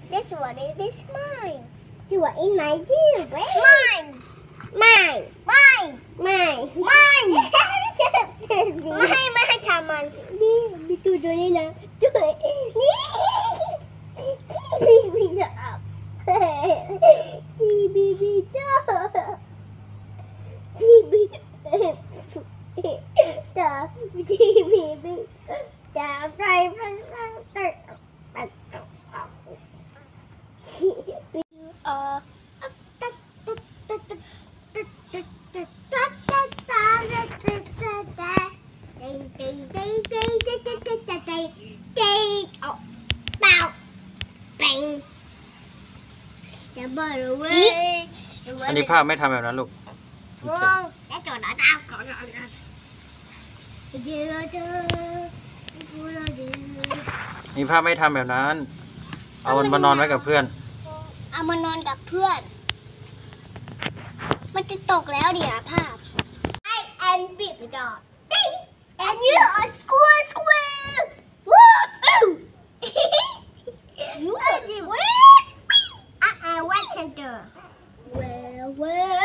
This one is mine. You are in my view, right? Mine. Mine. Mine. Mine. Mine. Shut up, Thursday.ไม่ให้ทำมันนี่มีตัวนี้นะด้วยนี่ที่จับที่บีจับที่บีจับที่บีจับไปอันนี้ภาพไม่ทำแบบนั้นลูกนี่ภาพไม่ทำแบบนั้น เอามันมานอนไว้กับเพื่อนเอามานอนกับเพื่อนมันจะตกแล้วเดี๋ยวภาพ I am big dog and you are square you are square what to do well